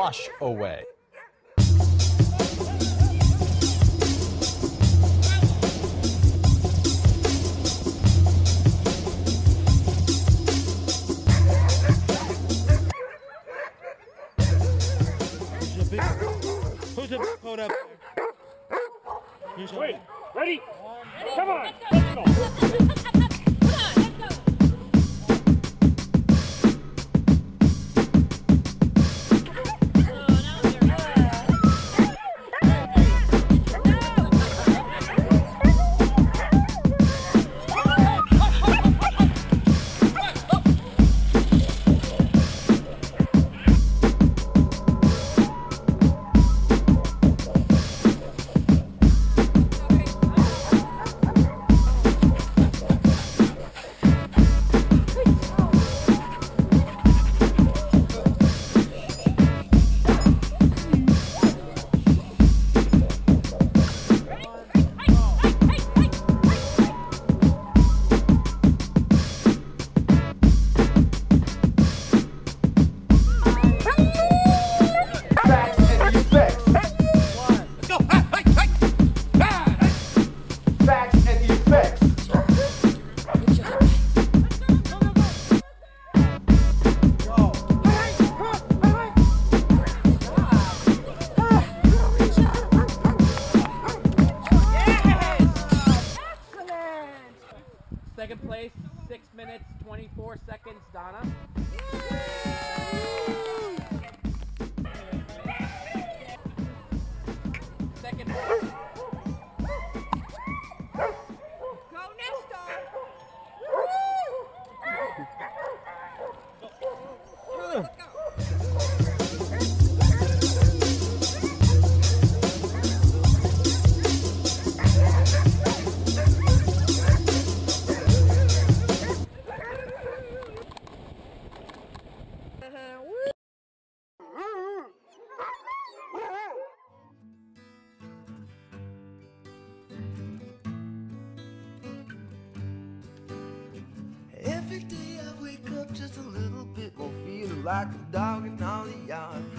wash away. Hold up. Wait, ready? Come on, let's go. Second place, 6 minutes, 24 seconds, Donna. Second place. Go Nestor! Every day I wake up just a little bit more feeling like a dog in all the yard.